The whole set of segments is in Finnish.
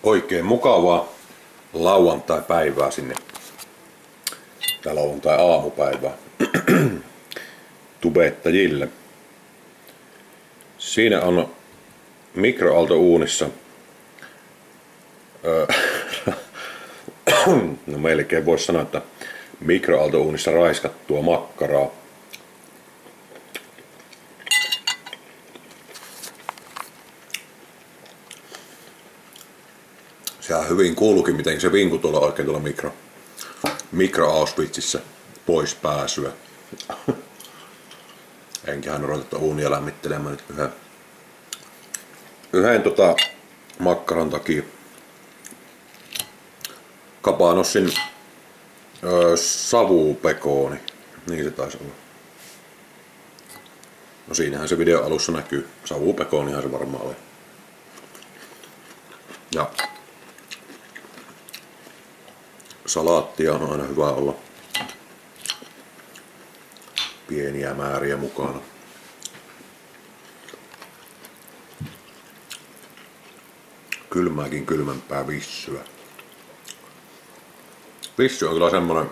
Oikein mukavaa lauantai-päivää sinne. Tai lauantai-aamupäivää tubettajille. Siinä on mikroaaltouunissa no melkein voisi sanoa, että mikroaaltouunissa raiskattua makkaraa. Sehän hyvin kuuluukin, miten se vinku tuolla oikein tuolla mikro-Auschwitzissa pois pääsyä. Enköhän ruveta uunia lämmittelemään nyt yhden makkaran takia. Kapanossin savupekooni. Niin se taisi olla. No siinähän se video alussa näkyy. Savupekoonihan se varmaan oli. Ja salaattia on aina hyvä olla. Pieniä määriä mukana. Kylmääkin kylmempää vissyä. Vissy on kyllä semmonen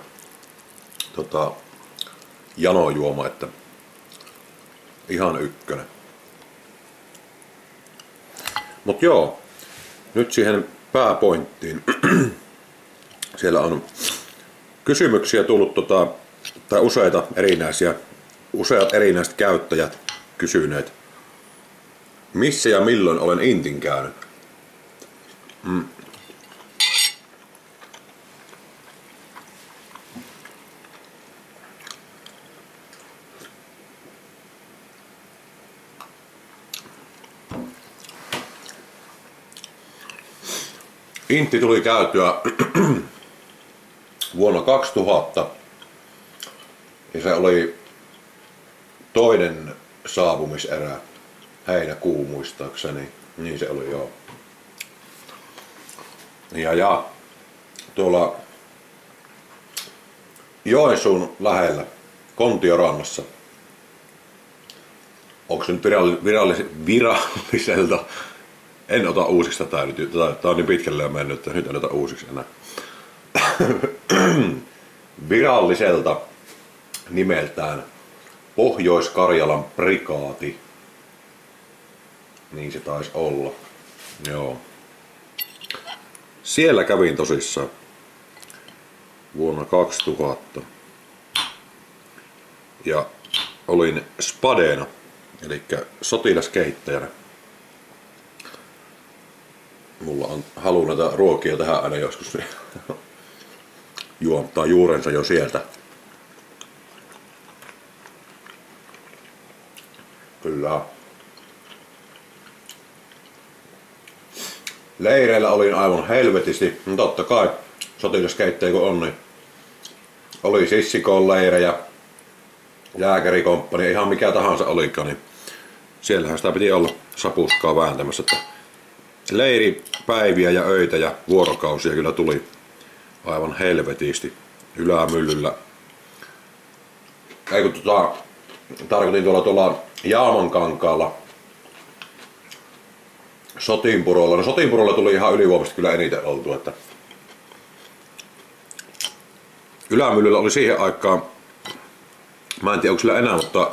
janojuoma, että ihan ykkönen. Mut joo, nyt siihen pääpointtiin. Siellä on kysymyksiä tullut tai useat erinäiset käyttäjät kysyneet, missä ja milloin olen intin käynyt. Intti tuli käytyä vuonna 2000 ja se oli toinen saapumiserä, heinäkuu muistaakseni, niin se oli joo. Ja tuolla Joensuun lähellä Kontiorannassa, onko se nyt viralliselta, en ota uusiksi tätä nyt, tää on niin pitkälle jo mennyt, että nyt en ota uusiksi enää. Viralliselta nimeltään Pohjois-Karjalan prikaati. Niin se taisi olla. Joo. Siellä kävin tosissaan vuonna 2000. Ja olin spadeena, eli sotilaskehittäjänä. Mulla on halu näitä ruokia tähän aina joskus juontaa juurensa jo sieltä. Kyllä. Leireillä olin aivan helvetisti. No totta kai sotilaskeittäjä kun on, niin oli Sissikon leirejä, jääkärikomppani, ihan mikä tahansa olikaan, niin siellähän sitä piti olla sapuskaa vääntämässä. Leiripäiviä ja öitä ja vuorokausia kyllä tuli aivan helvetisti Ylämyllyllä. Ei kun tarkoitin tuolla Jaamankankaalla Sotinpurolla. No Sotinpurolla tuli ihan ylivoimaisesti kyllä eniten oltua, että Ylämyllyllä oli siihen aikaan, mä en tiedä onko sillä enää, mutta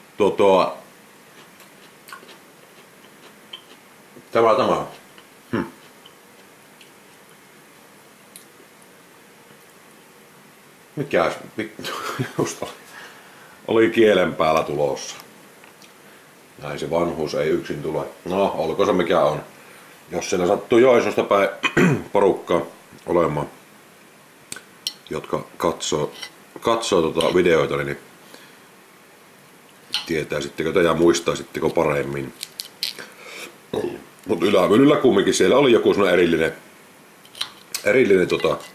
tämä. Mikäs just oli kielen päällä tulossa. Näin se vanhuus ei yksin tule. No, olko se mikä on. Jos siellä sattuu Joensuusta päin porukkaa olemaan, jotka katsoo videoita, niin tietäisittekö te ja muistaisitteko paremmin. Mutta Ylämyllyllä kumminkin siellä oli joku semmoinen erillinen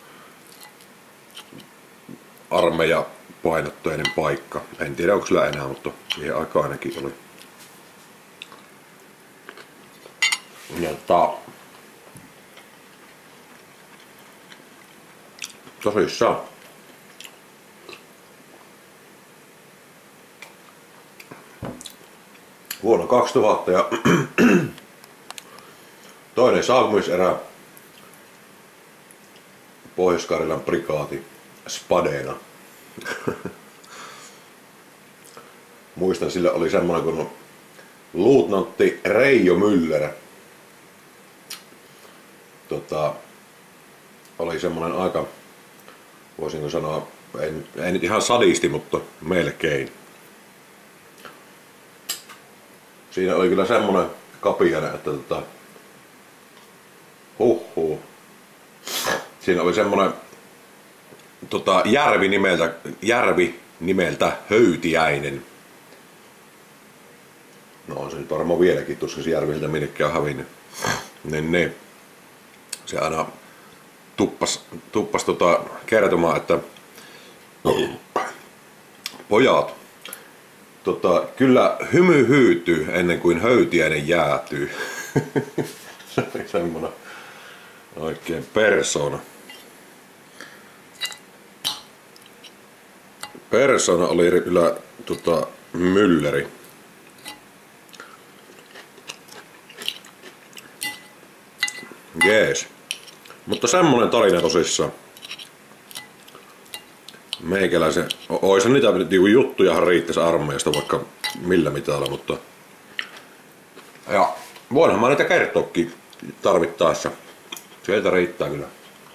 armeija painotteinen paikka. En tiedä onko sillä enää, mutta siihen aikaan ainakin oli. Ja tosissaan vuonna 2000 ja toinen saapumiserä Pohjois-Karjalan prikaati Spadena. Muistan, sillä oli semmoinen kuin luutnantti Reijo Müller. Oli semmoinen aika, voisinko sanoa, ei nyt ihan sadisti, mutta melkein. Siinä oli kyllä semmoinen kapiainen, että Siinä oli semmoinen järvi nimeltä Höytiäinen. No on se nyt varmaan vieläkin, tuskin se järviltä minnekään hävinnyt. Niin. Se aina tuppas kertomaan, että pojat, kyllä hymy hyytyy ennen kuin höytiäinen jäätyy. Se oli semmoinen oikein persona. Persona oli kyllä Mülleri. Jees. Mutta semmonen tarina tosissaan. Meikäläisen, oisa niitä juttujahan riittäisi armeijasta vaikka millä mitalla, mutta ja voinhan mä niitä kertoakin tarvittaessa. Sieltä riittää kyllä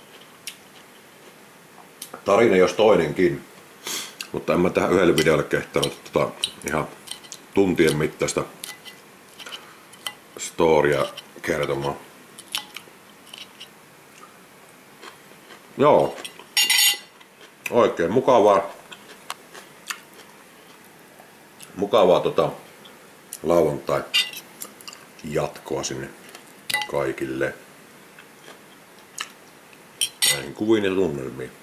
tarina jos toinenkin, mutta en mä tähän yhdelle videolle kehtänyt ihan tuntien mittaista storya kertomaan. Joo. Oikein mukavaa lauantai jatkoa sinne kaikille. Näihin kuviin ja tunnelmiin.